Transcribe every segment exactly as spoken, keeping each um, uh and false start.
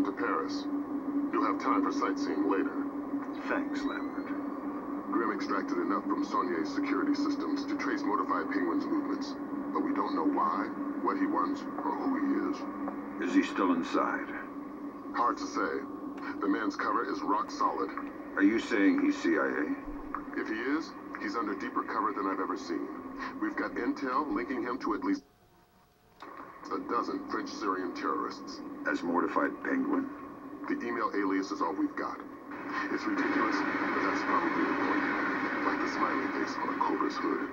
him to Paris. You'll have time for sightseeing later. Thanks, Lambert. Grimm extracted enough from Saulnier's security systems to trace Mortified Penguin's movements, but we don't know why, what he wants, or who he is. Is he still inside? Hard to say. The man's cover is rock solid. Are you saying he's C I A? If he is, he's under deeper cover than I've ever seen. We've got intel linking him to at least a dozen French-Syrian terrorists. As Mortified Penguin? The email alias is all we've got. It's ridiculous, but that's probably the point. Like the smiley face on a Cobra's hood.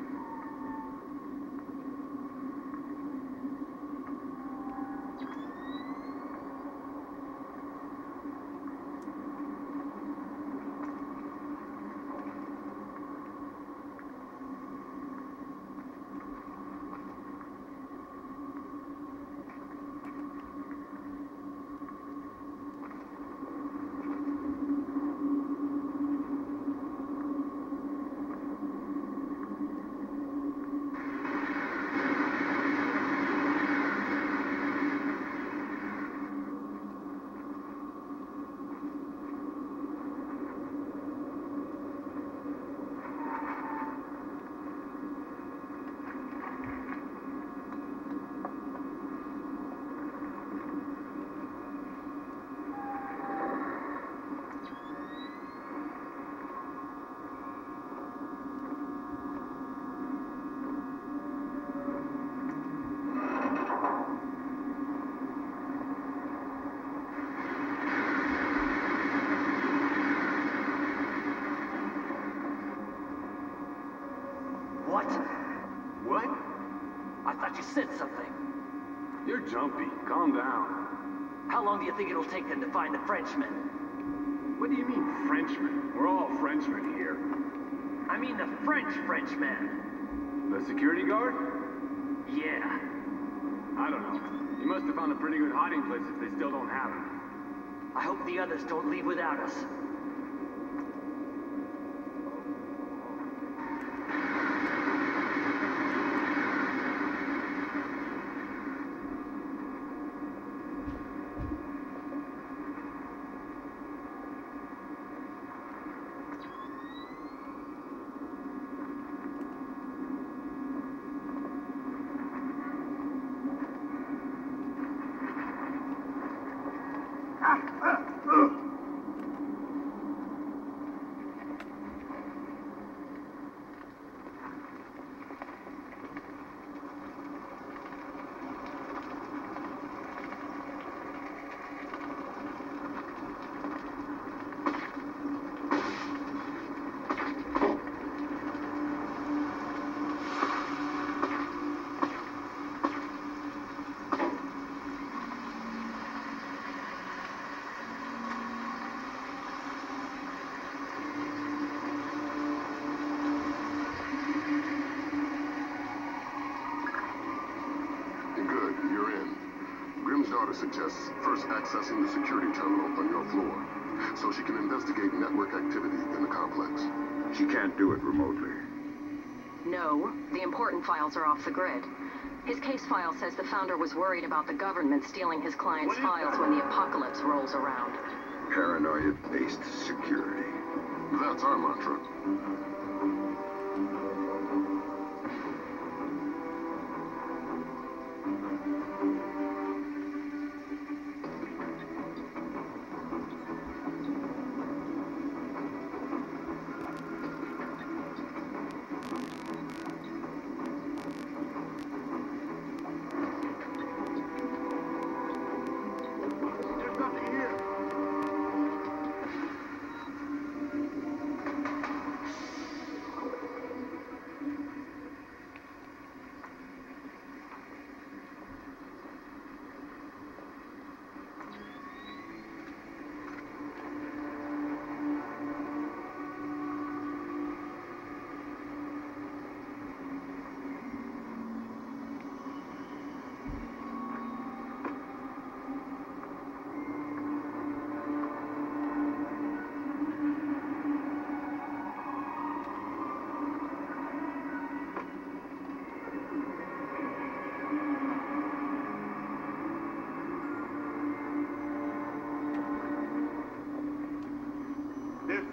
What? What? I thought you said something. You're jumpy. Calm down. How long do you think it'll take them to find the Frenchman? What do you mean, Frenchman? We're all Frenchmen here. I mean the French Frenchman. The security guard? Yeah. I don't know. You must have found a pretty good hiding place if they still don't have him. I hope the others don't leave without us. Suggests first accessing the security terminal on your floor, so she can investigate network activity in the complex. She can't do it remotely. No, the important files are off the grid. His case file says the founder was worried about the government stealing his client's files when the apocalypse rolls around. Paranoia-based security. That's our mantra.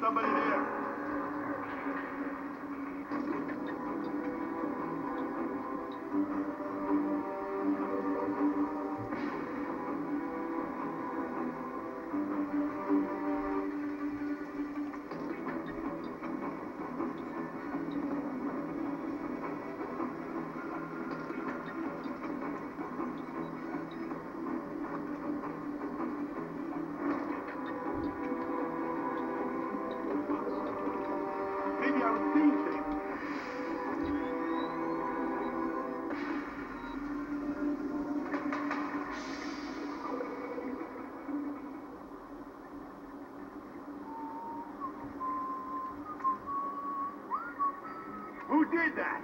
somebody there. Maybe I was seeing things. Who did that?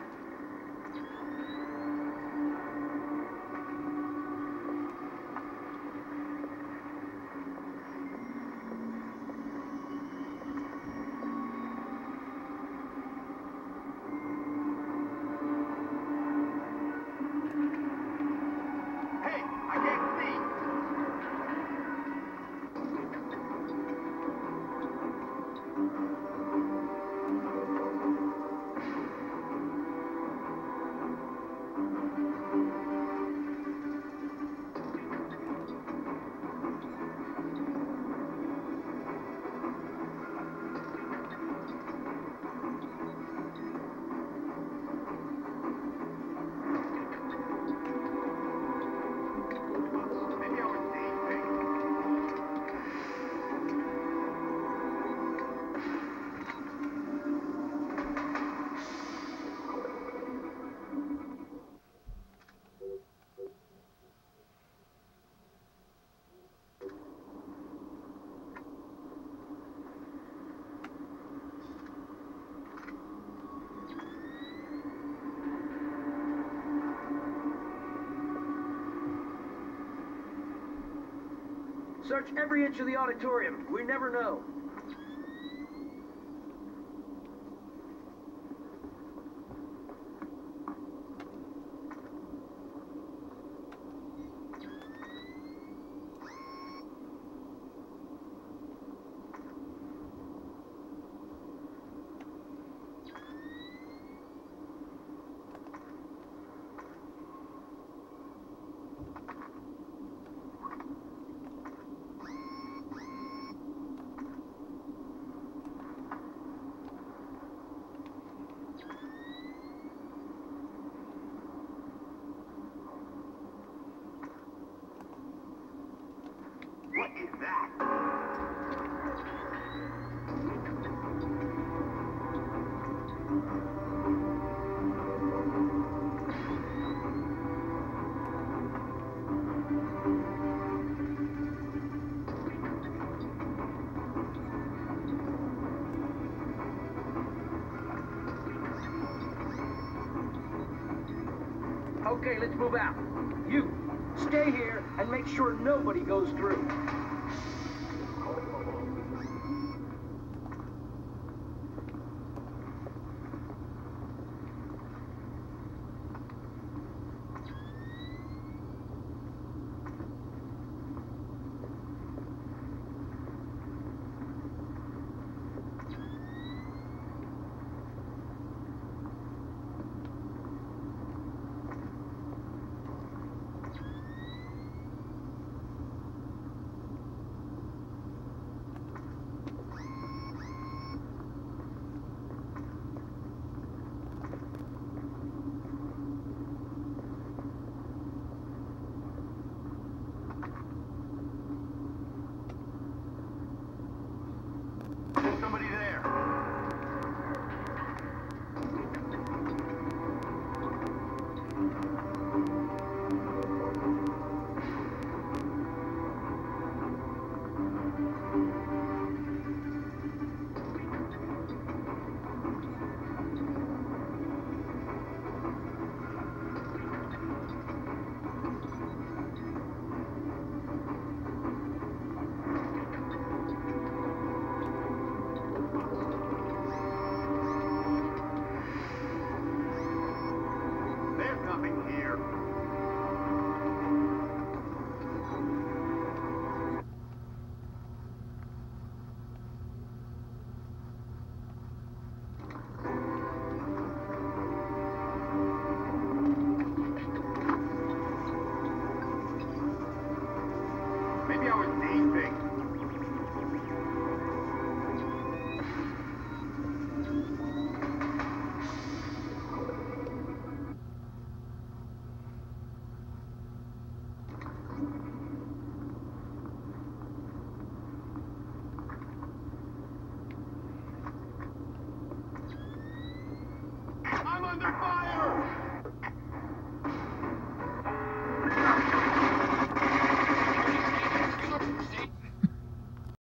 Hey, I can't see. Maybe I was seeing things. Search every inch of the auditorium. We never know. What is that? Okay, let's move out. You, stay here and make sure nobody goes through.